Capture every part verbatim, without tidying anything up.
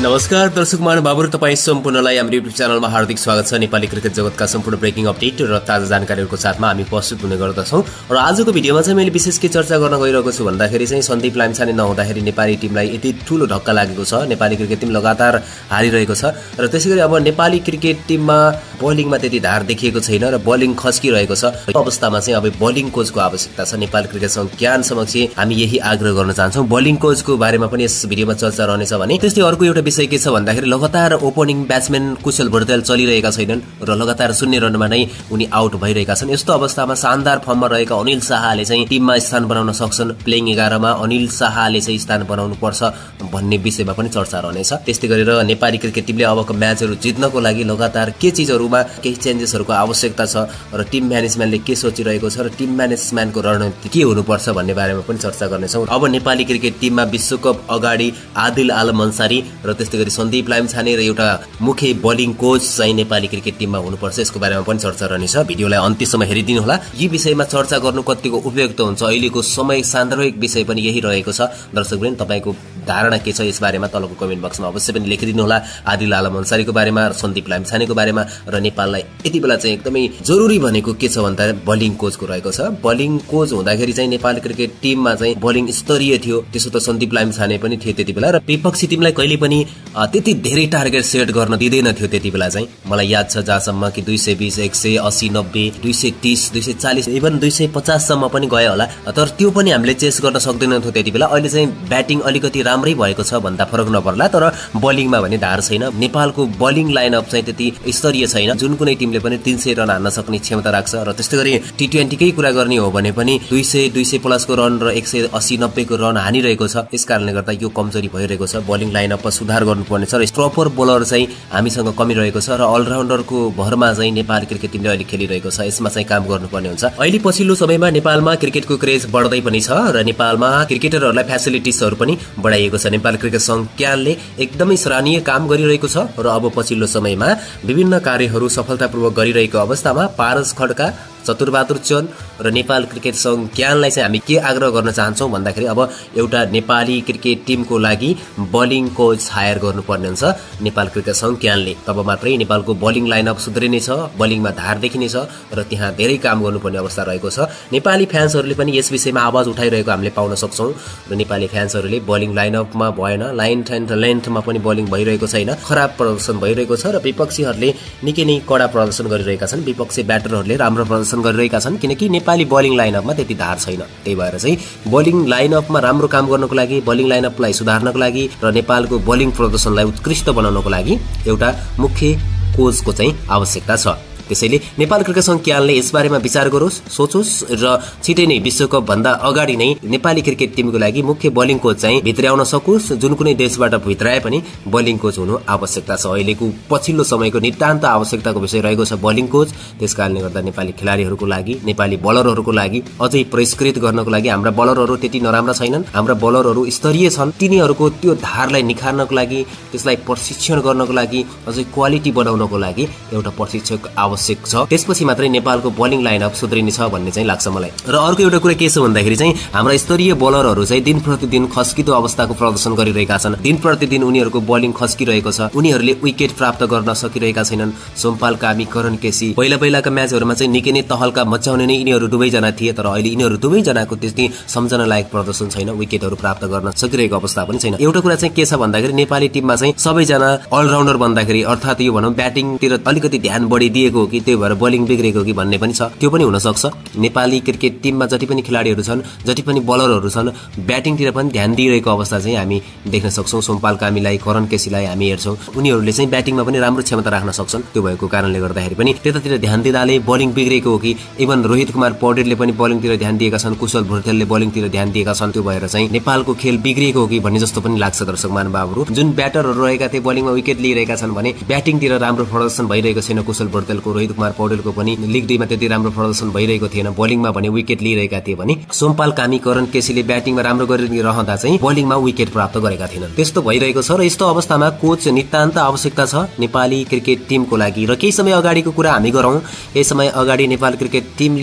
नमस्कार दर्शक महानुभावहरु, तपाई सम्पूर्णलाई हाम्रो युट्युब च्यानलमा हार्दिक स्वागत छ। नेपाली क्रिकेट जगतका सम्पूर्ण ब्रेकिङ अपडेट र ताजा जानकारीहरुको साथमा हामी प्रस्तुत हुने गर्दछौं। र आजको भिडियोमा चाहिँ मैले विशेष के चर्चा गर्न गइरहेको छु भन्दाखेरि चाहिँ सन्दीप लामिछाने नहुँदाखेरि नेपाली टिमलाई यति ठूलो धक्का लागेको छ। नेपाली क्रिकेट टिम लगातार हारिरहेको छ र त्यसैगरी अब नेपाली क्रिकेट टिममा बलिङमा त्यति धार देखिएको छैन र बलिङ खस्किरहेको छ। यो अवस्थामा चाहिँ अब बलिङ कोचको आवश्यकता छ। नेपाली क्रिकेट संघ ज्ञान समक्ष हामी यही आग्रह गर्न चाहन्छौं। बलिङ कोचको बारेमा पनि यस भिडियोमा चर्चा रहनेछ भने त्यस्तै अर्को एउटा विषय के छ भन्दाखेरि लगातार ओपनिङ ब्याट्सम्यान कुशल भुर्तेल चलिरहेका छैनन् र लगातार शून्य रनमा नै उनी आउट भइरहेका छन्। यस्तो अवस्थामा शानदार फर्ममा रहेका अनिल शाहले चाहिँ टिममा स्थान बनाउन सक्छन्। प्लेइङ एघारमा अनिल शाहले चाहिँ स्थान बनाउनु पर्छ भन्ने विषयमा पनि चर्चा रहनेछ। त्यस्तै गरेर नेपाली क्रिकेट टिमले अबको म्याचहरु जित्नको लागि लगातार के चीजहरुमा केही चेन्जेसहरुको आवश्यकता छ र टिम म्यानेजमेन्टले के सोचिरहेको छ र टिम म्यानेजमेन्टको रणनीति के हुनुपर्छ भन्ने बारेमा पनि चर्चा गर्नेछौं। अब नेपाली क्रिकेट टिममा विश्वकप अगाडि आदिल आलम अन्सारी र त्यस्तै गरी सन्दीप लामिछाने र एउटा मुख्य बलिङ कोच चाहिँ नेपाली क्रिकेट टिममा हुनुपर्छ, यसको बारेमा पनि चर्चा रहनेछ। भिडियोलाई अन्त्यसम्म हेरिदिनु होला। यी विषयमा चर्चा गर्नु कतिको उपयुक्त हुन्छ, अहिलेको समय सान्दर्भिक विषय पनि यही रहेको छ। दर्शकवृन्द, तपाईको धारणा के छ यस बारेमा तलको कमेन्ट बक्समा अवश्य पनि लेखिदिनु होला। आदिल आलम अन्सारीको बारेमा, सन्दीप लामिछानेको बारेमा र नेपाललाई यति बेला चाहिँ एकदमै जरुरी भनेको के छ भन्दा बलिङ कोचको रहेको छ। बलिङ कोच हुँदाखेरि चाहिँ नेपाली क्रिकेट टिममा चाहिँ बलिङ स्तरीय थियो। त्यसो त सन्दीप लामिछाने पनि थिए त्यति बेला र विपक्षी टिमलाई कहिले पनि त्यति धेरै टार्गेट सेट गर्न दिँदैन थियो त्यति बेला चाहिँ। मलाई याद छ जहाँसम्म कि दुई सय बीस, एक सय अस्सी, नब्बे, दुई सय तीस, दुई सय चालीस, इभन दुई सय पचास सम्म पनि गयो होला। तर त्यो पनि हामीले चेस गर्न सक्दैनौँ थियो त्यति बेला। अहिले चाहिँ ब्याटिङ अलिकति राम्रै भएको छ भन्दा फरक नपर्ला, तर बलिङमा भने धार छैन। नेपालको बलिङ लाइनअप चाहिँ त्यति स्तरीय छैन। जुन कुनै टिमले पनि तीन सय रन हान्न सक्ने क्षमता राख्छ र त्यस्तै गरी टी ट्वेन्टीकै कुरा गर्ने हो भने पनि दुई सय दुई सय प्लसको रन र एक सय अस्सी नब्बे को रन हानिरहेको छ। यसकारणले गर्दा यो कमजोरी भइरहेको छ। बलिङ लाइनअपमा सुधार गर्नुपर्ने छ र प्रपर बोलर चाहिँ हामीसँग कमी रहेको छ र अलराउन्डरको भरमा चाहिँ नेपाली क्रिकेट टिमले अहिले खेलिरहेको छ। यसमा चाहिँ काम गर्नुपर्ने हुन्छ। अहिले पछिल्लो समयमा नेपालमा क्रिकेटको क्रेज बढ्दै पनि छ र नेपालमा क्रिकेटरहरूलाई फ्यासिलिटिजहरू पनि बढाइएको छ। नेपाल क्रिकेट संघ क्यानले एकदमै सराहनीय काम गरिरहेको छ र अब पछिल्लो समयमा विभिन्न कार्यहरू सफलतापूर्वक गरिरहेको अवस्थामा पारस खड्का, चतुरबहादुर चन्द र नेपाल क्रिकेट संघ ज्ञानलाई चाहिँ हामी के आग्रह गर्न चाहन्छौं भन्दाखेरि अब एउटा नेपाली क्रिकेट टिमको लागि बलिङ कोच हायर गर्नुपर्ने हुन्छ नेपाल क्रिकेट संघ ज्ञानले। तब मात्रै नेपालको बलिङ लाइनअप सुध्रिनेछ, बलिङमा धार देखिनेछ र त्यहाँ धेरै काम गर्नुपर्ने अवस्था रहेको छ। नेपाली फ्यान्सहरूले पनि यस विषयमा आवाज उठाइरहेको हामीले पाउन सक्छौं र नेपाली फ्यान्सहरूले बलिङ लाइनअपमा भएन, लाइन एन्ड लेन्थमा पनि बलिङ भइरहेको छैन, खराब प्रदर्शन भइरहेको छ र विपक्षीहरूले निकै नै कडा प्रदर्शन गरिरहेका छन्। विपक्षी ब्याटरहरूले राम्रो प्रदर्शन गरिरहेका छन् किनकि नेपाली बलिङ लाइनअपमा त्यति धार छैन। त्यही भएर चाहिँ बलिङ लाइनअपमा राम्रो काम गर्नको लागि, बलिङ लाइनअपलाई सुधार्नको लागि र नेपालको बलिङ प्रदर्शनलाई उत्कृष्ट बनाउनको लागि एउटा मुख्य कोचको चाहिँ आवश्यकता छ। त्यसैले नेपाल क्रिकेट संघ क्यानले यसबारेमा विचार गरोस्, सोचोस् र छिटै नै विश्वकप भन्दा अगाडि नै नेपाली क्रिकेट टिमको लागि मुख्य बलिङ कोच चाहिँ भित्राउन सकोस्। जुन कुनै देशबाट भित्राए पनि बलिङ कोच हुनु आवश्यकता छ। अहिलेको पछिल्लो समयको नितान्त आवश्यकताको विषय रहेको छ बलिङ कोच। त्यसकारणले गर्दा नेपाली खेलाडीहरूको लागि, नेपाली बलरहरूको लागि अझै परिष्कृत गर्नको लागि, हाम्रा बलरहरू त्यति नराम्रा छैनन्, हाम्रा बलरहरू स्तरीय छन्, तिनीहरूको त्यो धारलाई निखार्नको लागि, त्यसलाई प्रशिक्षण गर्नको लागि, अझै क्वालिटी बनाउनको लागि एउटा प्रशिक्षक आवश्यक छ। त्यसपछि मात्रै नेपालको बलिङ लाइनअप सुध्रिनेछ भन्ने चाहिँ लाग्छ मलाई। र अर्को एउटा कुरा के छ भन्दाखेरि चाहिँ हाम्रा स्तरीय बलरहरू चाहिँ दिन प्रतिदिन खस्किदो अवस्थाको प्रदर्शन गरिरहेका छन्। दिन प्रतिदिन उनीहरूको बलिङ खस्किरहेको छ। उनीहरूले विकेट प्राप्त गर्न सकिरहेका छैनन्। सोमपाल कामी, करण केसी पहिला पहिलाका म्याचहरुमा चाहिँ निकै नै तहल्का मचाउने नै यिनीहरू दुवैजना थिए, तर अहिले यिनीहरू दुवैजनाको त्यति सम्झना लायक प्रदर्शन छैन। विकेटहरू प्राप्त गर्न सकिरहेको अवस्था पनि छैन। एउटा कुरा चाहिँ के छ भन्दाखेरि नेपाली टिममा चाहिँ सबैजना अलराउन्डर भन्दाखेरि अर्थात् यो भनौं ब्याटिङतिर अलिकति ध्यान बढी दिएको कि त्यही भएर बलिङ बिग्रेको कि भन्ने पनि छ। त्यो पनि हुन सक्छ। नेपाली क्रिकेट टिममा जति पनि खेलाडीहरू छन्, जति पनि बलरहरू छन्, ब्याटिङतिर पनि ध्यान दिइरहेको अवस्था चाहिँ हामी देख्न सक्छौं। सोमपाल कामीलाई, करण केसीलाई हामी हेर्छौं, उनीहरूले चाहिँ ब्याटिङमा पनि राम्रो क्षमता राख्न सक्छन्। त्यो भएको कारणले गर्दाखेरि पनि त्यतातिर ध्यान दिँदाले बलिङ बिग्रेको हो कि इभन रोहित कुमार पौडेलले पनि बलिङतिर ध्यान दिएका छन्, कुशल भुर्तेलले बलिङतिर ध्यान दिएका छन्। त्यो भएर चाहिँ नेपालको खेल बिग्रेको हो कि भन्ने जस्तो पनि लाग्छ दर्शक महानुभावहरु। जुन ब्याटरहरू रहेका थिए बलिङमा विकेट लिइरहेका छन् भने ब्याटिङतिर राम्रो प्रदर्शन भइरहेको छैन। कुशल भुर्तेलको, रोहित कुमार पौडेलको पनि लिग दुई मा त्यति राम्रो प्रदर्शन भइरहेको थिएन। बलिङमा भने विकेट लिइरहेका थिए भने सोमपाल कामी, करण केसीले ब्याटिङमा राम्रो गरिरहँदा चाहिँ बलिङमा विकेट प्राप्त गरेका थिएनन्। त्यस्तो भइरहेको छ र यस्तो अवस्थामा कोच नितान्त आवश्यकता छ नेपाली क्रिकेट टिमको लागि। र केही समय अगाडिको कुरा हामी गरौं, केही समय अगाडि नेपाल क्रिकेट टिमले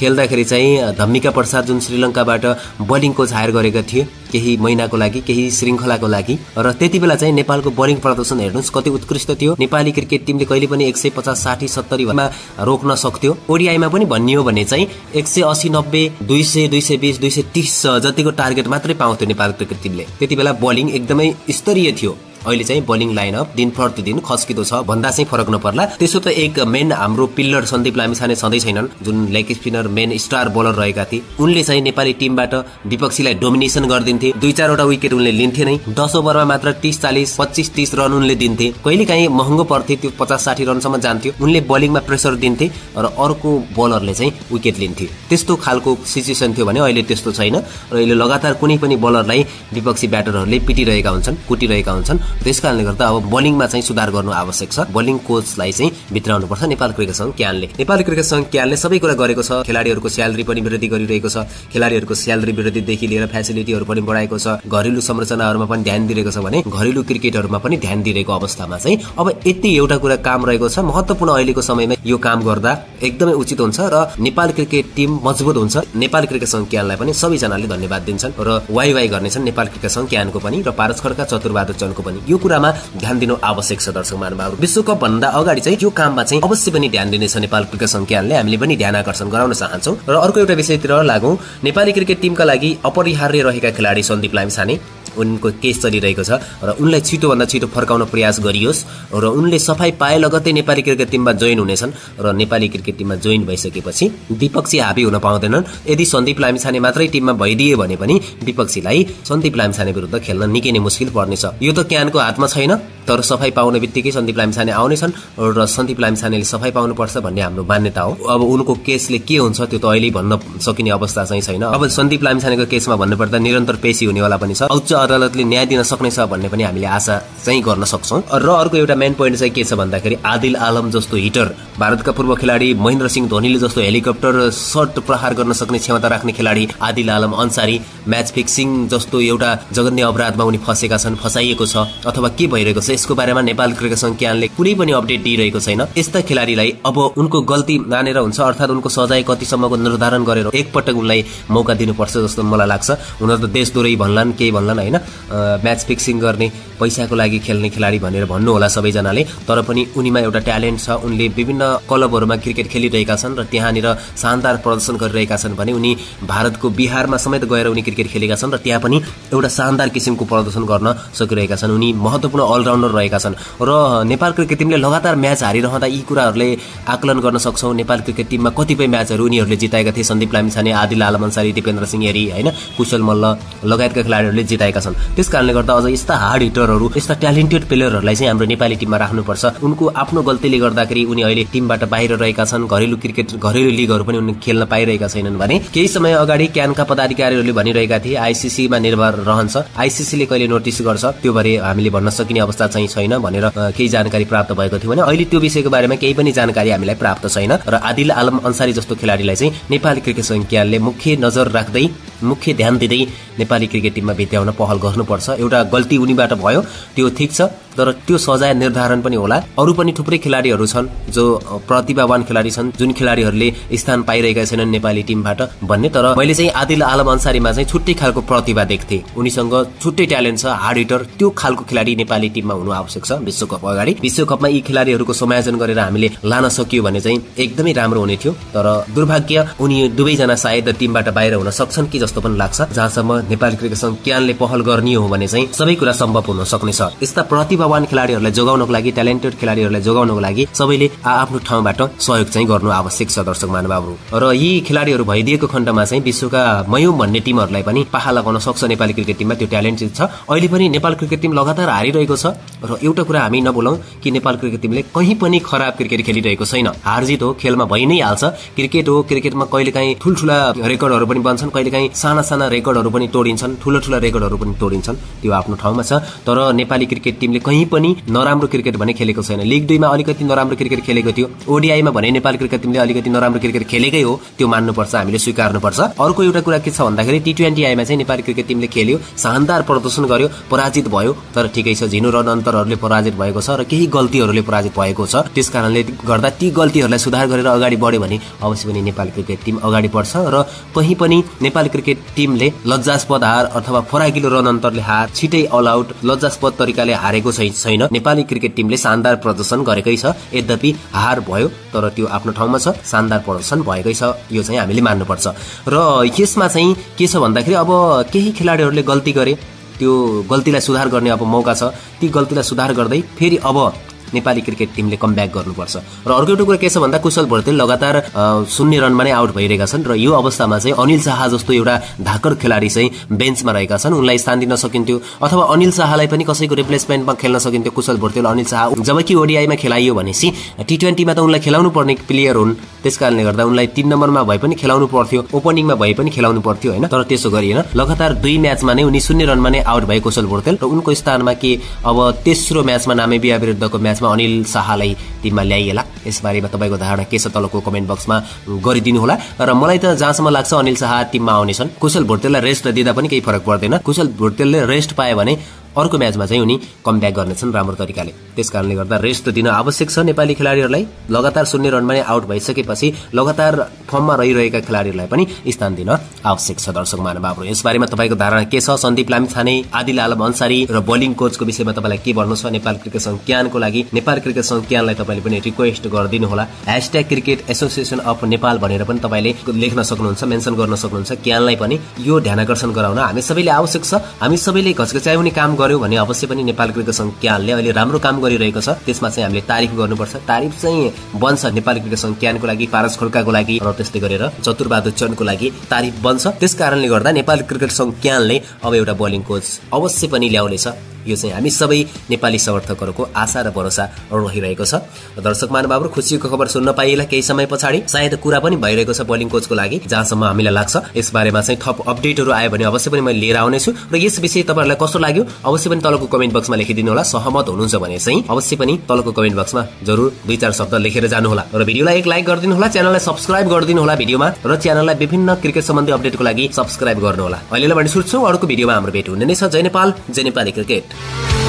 खेल्दाखेरि चाहिँ धम्मिका प्रसाद जुन श्रीलङ्काबाट बोलिङ कोच हायर गरेका थिए केही महिनाको लागि केही श्रृङ्खलाको लागि र त्यति बेला चाहिँ नेपालको बोलिङ प्रदर्शन हेर्नुहोस् कति उत्कृष्ट थियो। नेपाली क्रिकेट टिमले कहिले पनि एक सय पचास साठी सत्तरी मा रोक्न सक्थ्यो। ओडिआईमा पनि भनियो भने चाहिँ एक सय अस्सी नब्बे दुई सय दुई सय बिस दुई सय तीस जतिको टार्गेट मात्रै पाउँथ्यो नेपाल क्रिकेट टिमले। त्यति बेला बोलिङ एकदमै स्तरीय थियो। अहिले चाहिँ बोलिङ लाइनअप दिन प्रतिदिन खस्किँदो छ भन्दा चाहिँ फरक नपर्ला। त्यसो त एक मेन हाम्रो पिल्लर सन्दीप लामिछाने सधैँ छैनन् जुन leg spinner main star bowler रहेका थिए। उनले चाहिँ नेपाली टिमबाट विपक्षीलाई डोमिनेसन गरिदिन्थे। दुई चारवटा विकेट उनले लिन्थे नै। दस ओभरमा मात्र तीस चालीस पच्चीस तीस रन उनले दिन्थे। कहिले काहीँ महँगो पर्थे त्यो पचास साठी रनसम्म जान्थ्यो। उनले बोलिङमा प्रेसर दिन्थे र अर्को बोलरले चाहिँ विकेट लिन्थे। त्यस्तो खालको सिचुएसन थियो भने अहिले त्यस्तो छैन र अहिले लगातार कुनै पनि बोलरलाई विपक्षी ब्याटरहरूले पिटिरहेका हुन्छन् कुटिरहेका हुन्छन्। त्यसकारणले गर्दा अब बोलिङमा चाहिँ सुधार गर्नु आवश्यक छ। बोलिङ कोचलाई चाहिँ भित्राउनु पर्छ नेपाल क्रिकेट संघ क्यानले। नेपाल क्रिकेट संघ क्यानले सबै कुरा गरेको छ। खेलाडीहरूको स्यालेरी पनि वृद्धि गरिरहेको छ। खेलाडीहरूको स्यालेरी वृद्धिदेखि लिएर फ्यासिलिटीहरू पनि बढाएको छ। घरेलु संरचनाहरूमा पनि ध्यान दिएको छ भने घरेलु क्रिकेटहरूमा पनि ध्यान दिएको अवस्थामा चाहिँ अब यति एउटा कुरा काम रहेको छ। महत्त्वपूर्ण अहिलेको समयमा यो काम गर्दा एकदमै उचित हुन्छ र नेपाल क्रिकेट टिम मजबुत हुन्छ। नेपाल क्रिकेट संघ क्यानलाई पनि सबैजनाले धन्यवाद दिन्छन् र वाइ वाइ गर्नेछन् नेपाल क्रिकेट संघ क्यानको पनि र पारस खड्का चतुरबहादुर चन्दको पनि। यो कुरामा ध्यान दिनु आवश्यक छ दर्शक महानुभावहरू। विश्वकप भन्दा अगाडि चाहिँ यो काममा चाहिँ अवश्य पनि ध्यान दिनेछ नेपाल क्रिकेट संघ क्यानले। हामीले पनि ध्यान आकर्षण गराउन चाहन्छौँ। र अर्को एउटा विषयतिर लागौँ। नेपाली क्रिकेट टिमका लागि अपरिहार्य रहेका खेलाडी सन्दीप लामिछाने उनको केस चलिरहेको छ र उनलाई छिटोभन्दा छिटो फर्काउन प्रयास गरियोस् र उनले सफाई पाए लगत्तै नेपाली क्रिकेट टिममा जोइन हुनेछन् र नेपाली क्रिकेट टिममा जोइन भइसकेपछि विपक्षी हाबी हुन पाउँदैनन्। यदि सन्दीप लामिछाने मात्रै टिममा भइदिए भने पनि विपक्षीलाई सन्दीप लामिछाने विरुद्ध खेल्न निकै नै मुस्किल पर्नेछ। यो त क्यानको हातमा छैन तर सफाई पाउने बित्तिकै सन्दीप लामिछाने आउनेछन् र सन्दीप लामिछानेले सफाई पाउनुपर्छ भन्ने हाम्रो मान्यता हो। अब उनको केसले के हुन्छ त्यो त अहिले भन्न सकिने अवस्था चाहिँ छैन। अब सन्दीप लामिछानेको केसमा भन्नुपर्दा निरन्तर पेशी हुनेवाला पनि छ। उच्च अदालतले न्याय दिन सक्नेछ भन्ने पनि हामीले आशा चाहिँ गर्न सक्छौँ। र अर्को एउटा मेन पोइन्ट चाहिँ के छ भन्दाखेरि आदिल आलम जस्तो हिटर, भारतका पूर्व खेलाडी महेन्द्र सिंह धोनीले जस्तो हेलिकप्टर सर्ट प्रहार गर्न सक्ने क्षमता राख्ने खेलाडी आदिल आलम अन्सारी म्याच फिक्सिङ जस्तो एउटा जघन्य अपराधमा उनी फसेका छन्, फसाइएको छ अथवा के भइरहेको छ यसको बारेमा नेपाल क्रिकेट संघ क्यानले कुनै पनि अपडेट दिइरहेको छैन। यस्ता खेलाडीलाई अब उनको गल्ती मानेर हुन्छ अर्थात् उनको सजाय कतिसम्मको निर्धारण गरेर एकपटक उनलाई मौका दिनुपर्छ जस्तो मलाई लाग्छ। हुन त देशद्रोही भन्लान् केही भन्लान् होइन, म्याच फिक्सिङ गर्ने पैसाको लागि खेल्ने खेलाडी भनेर भन्नु होला सबैजनाले, तर पनि उनीमा एउटा ट्यालेन्ट छ। उनले विभिन्न क्लबहरूमा क्रिकेट खेलिरहेका छन् र त्यहाँनिर शानदार प्रदर्शन गरिरहेका छन् भने उनी भारतको बिहारमा समेत गएर उनी क्रिकेट खेलेका छन् र त्यहाँ पनि एउटा शानदार किसिमको प्रदर्शन गर्न सकिरहेका छन्। उनी महत्त्वपूर्ण अलराउन्डर रहेका छन् र नेपाल क्रिकेट टिमले लगातार म्याच हारिरहँदा यी कुराहरूले आकलन गर्न सक्छौँ। नेपाल क्रिकेट टिममा कतिपय म्याचहरू उनीहरूले जिताएका थिए। सन्दीप लामिछाने, आदिल आलम अन्सारी, दिपेन्द्र सिंह हेरी होइन, कुशल मल्ल लगायतका खेलाडीहरूले जिताएका छन्। त्यस कारणले गर्दा अझ यस्ता हार्ड हिटरहरू, यस्ता ट्यालेन्टेड प्लेयरहरूलाई चाहिँ हाम्रो नेपाली टिममा राख्नुपर्छ। उनको आफ्नो गल्तीले गर्दाखेरि उनी अहिले टिमबाट बाहिर रहेका छन्। घरेलु क्रिकेट घरेलु लिगहरू पनि उनी खेल्न पाइरहेका छैनन् भने केही समय अगाडि क्यानका पदाधिकारीहरूले भनिरहेका थिए आइसिसीमा निर्भर रहन्छ, आइसिसीले कहिले नोटिस गर्छ त्यो बारे हामीले भन्न सकिने अवस्था चाहिँ छैन भनेर केही जानकारी प्राप्त भएको थियो भने अहिले त्यो विषयको बारेमा केही पनि जानकारी हामीलाई प्राप्त छैन। र आदिल आलम अन्सारी जस्तो खेलाडीलाई चाहिँ नेपाली क्रिकेट संघ क्यानले मुख्य नजर राख्दै मुख्य ध्यान दिँदै नेपाली क्रिकेट टिममा भित्याउन पहल गर्नुपर्छ। एउटा गल्ती उनीबाट भयो त्यो ठिक छ तर त्यो सजाय निर्धारण पनि होला। अरू पनि थुप्रै खेलाडीहरू छन् जो प्रतिभावान खेलाडी छन् जुन खेलाडीहरूले स्थान पाइरहेका छैनन् नेपाली टिमबाट भन्ने, तर मैले चाहिँ आदिल आलम अन्सारीमा चाहिँ छुट्टै खालको प्रतिभा देख्थे। उनीसँग छुट्टै ट्यालेन्ट छ, हार्ड हिटर, त्यो खालको खेलाडी नेपाली टिममा हुनु आवश्यक छ। विश्वकप अगाडि विश्वकपमा यी खेलाडीहरूको समायोजन गरेर हामीले लान सकियो भने चाहिँ एकदमै राम्रो हुने थियो। तर दुर्भाग्य उनी दुवैजना सायद टिमबाट बाहिर हुन सक्छन् कि जस्तो पनि लाग्छ। जहाँसम्म नेपाली क्रिकेट संघ क्यानले पहल गर्ने हो भने चाहिँ सबै कुरा सम्भव हुन सक्नेछ। यस्ता प्रतिभावान खेलाडीहरूलाई जोगाउनको लागि, ट्यालेन्टेड खेलाडीहरूलाई जोगाउनको लागि सबैले आफ्नो ठाउँबाट सहयोग चाहिँ गर्नु आवश्यक छ दर्शक महानुभावहरू। र यी खेलाडीहरू भइदिएको खण्डमा चाहिँ विश्वका मयौं भन्ने टिमहरूलाई पनि पाखा लगाउन सक्छ नेपाली क्रिकेट टिममा। त्यो ट्यालेन्ट छ। अहिले पनि नेपाल क्रिकेट टिम लगातार हारिरहेको छ र एउटा कुरा हामी नबोलौँ कि नेपाल क्रिकेट टिमले कहीँ पनि खराब क्रिकेट खेलिरहेको छैन। हारजित हो, खेलमा भइ नै हाल्छ। क्रिकेट हो, क्रिकेटमा कहिलेकाहीँ ठुल्ठुला रेकर्डहरू पनि बन्छन्, कहिलेकाहीँ साना साना रेकर्डहरू पनि तोडिन्छन्, ठुला ठुला रेकर्डहरू पनि तोडिन्छन्, त्यो आफ्नो ठाउँमा छ। तर नेपाली क्रिकेट टिमले कहीँ पनि नराम्रो क्रिकेट भने खेलेको छैन। लिग दुईमा अलिकति नराम्रो क्रिकेट खेलेको थियो, ओडिआईमा भने नेपाली क्रिकेट टिमले अलिकति नराम्रो क्रिकेट खेलेकै हो, त्यो मान्नुपर्छ, हामीले स्वीकार्नुपर्छ। अर्को एउटा कुरा के छ भन्दाखेरि टी ट्वेन्टी आईमा चाहिँ नेपाली क्रिकेट टिमले खेल्यो, शानदार प्रदर्शन गर्यो, पराजित भयो, तर ठिकै छ, झिनो रन अन्तरहरूले पराजित भएको छ र केही गल्तीहरूले पराजित भएको छ। त्यस कारणले गर्दा ती गल्तीहरूलाई सुधार गरेर अगाडि बढ्यो भने अवश्य पनि नेपाली क्रिकेट टिम अगाडि बढ्छ र कहीँ पनि नेपाली क्रिकेट टिमले लज्जास्पद हार अथवा फराकिलो रन अन्तरले हार, छिटै अल आउट, लज्जास्पद तरिकाले हारेको छैन। नेपाली क्रिकेट टिमले शानदार प्रदर्शन गरेकै छ, यद्यपि हार भयो तर त्यो आफ्नो ठाउँमा छ, शानदार प्रदर्शन भएकै छ, यो चाहिँ हामीले मान्नुपर्छ। र यसमा चाहिँ के छ भन्दाखेरि अब केही खेलाडीहरूले गल्ती गरे, त्यो गल्तीलाई सुधार गर्ने अब मौका छ। ती गल्तीलाई सुधार गर्दै फेरि अब नेपाली क्रिकेट टिमले कमब्याक गर्नुपर्छ। र अर्को एउटा कुरा के छ भन्दा कुशल भोटेल लगातार शून्य रनमा नै आउट भइरहेका छन् र यो अवस्थामा चाहिँ अनिल शाह जस्तो एउटा धाकर खेलाडी चाहिँ बेन्चमा रहेका छन्, उनलाई स्थान दिन सकिन्थ्यो अथवा अनिल शाहलाई पनि कसैको रिप्लेसमेन्टमा खेल्न सकिन्थ्यो। कुशल भोटेल, अनिल शाह जबकि ओडिआईमा खेलाइयो भनेपछि टी ट्वेन्टीमा त उनलाई खेलाउनु पर्ने प्लेयर हुन्, त्यस कारणले गर्दा उनलाई तीन नम्बरमा भए पनि खेलाउनु पर्थ्यो, ओपनिङमा भए पनि खेलाउनु पर्थ्यो होइन, तर त्यसो गरिएन। लगातार दुई म्याचमा नै उनी शून्य रनमा नै आउट भए कुशल भोटेल र उनको स्थानमा के अब तेस्रो म्याचमा नामिबिया विरुद्धको म्याचमा अनिल शाहलाई टिममा ल्याइएला, यसबारेमा तपाईँको धारणा के छ तलको कमेन्ट बक्समा गरिदिनु होला। र मलाई त जहाँसम्म लाग्छ अनिल शाह टिममा आउनेछन्, कुशल भोटेललाई रेस्ट दिँदा पनि केही फरक पर्दैन। कुशल भोटेलले रेस्ट पायो भने अर्को म्याचमा चाहिँ उनी कमब्याक गर्नेछन् राम्रो तरिकाले, त्यस कारणले गर्दा रेस्ट दिन आवश्यक छ नेपाली खेलाडीहरूलाई। लगातार शून्य रनमा नै आउट भइसकेपछि लगातार फर्ममा रहिरहेका खेलाडीहरूलाई पनि स्थान दिन आवश्यक छ। दर्शक महानुभावहरू, यसबारेमा तपाईँको धारणा के छ? सन्दीप लामिछाने, आदिल आलम अन्सारी र बोलिङ कोचको विषयमा तपाईँलाई के भन्नु छ? नेपाल क्रिकेट संघ क्यानको लागि नेपाल क्रिकेट संघ क्यानलाई तपाईँले पनि रिक्वेस्ट गरिदिनु होला। Hashtag cricket association of Nepal भनेर पनि तपाईँले लेख्न सक्नुहुन्छ, मेन्सन गर्न सक्नुहुन्छ। क्यानलाई पनि यो ध्यानकर्षण गराउन हामी सबैले आवश्यक छ। हामी सबैले घचघच्याउने काम गर्यो भने अवश्य पनि नेपाल क्रिकेट संघ क्यानले अहिले राम्रो काम गरिरहेको छ, त्यसमा चाहिँ हामीले तारिफ गर्नुपर्छ। तारिफ चाहिँ बन्छ नेपाल क्रिकेट संघ क्यानको लागि, पारस खड्काको लागि र त्यस्तै गरेर चतुरबहादुर चन्दको लागि तारिफ बन्छ। त्यस कारणले गर्दा नेपाल क्रिकेट संघ क्यानले अब एउटा बोलिङ कोच अवश्य पनि ल्याउनेछ, यो चाहिँ हामी सबै नेपाली समर्थकहरूको आशा र भरोसा रहिरहेको छ। दर्शक महानुभावहरू, खुसीको खबर सुन्न पाइएला केही समय पछाडि, सायद कुरा पनि भइरहेको छ बोलिङ कोचको लागि, जहाँसम्म हामीलाई लाग्छ। यसबारेमा चाहिँ थप अपडेटहरू आयो भने अवश्य पनि मैले लिएर आउनेछु र यस विषय तपाईँहरूलाई कस्तो लाग्यो अवश्य पनि तलको कमेन्ट बक्समा लेखिदिनु होला। सहमत हुनुहुन्छ भने चाहिँ अवश्य पनि तलको कमेन्ट बक्समा जरुर दुई चार शब्द लेखेर जानु होला र भिडियोलाई एक लाइक गरिदिनु होला, च्यानललाई सब्स्क्राइब गरिदिनु होला भिडियोमा, र च्यानललाई विभिन्न क्रिकेट सम्बन्धी अपडेटको लागि सब्स्क्राइब गर्नु होला। अहिलेलाई भने छुट्छौँ, अर्को भिडियोमा हाम्रो भेट हुने नै छ। जय नेपाल, जय नेपाली क्रिकेट।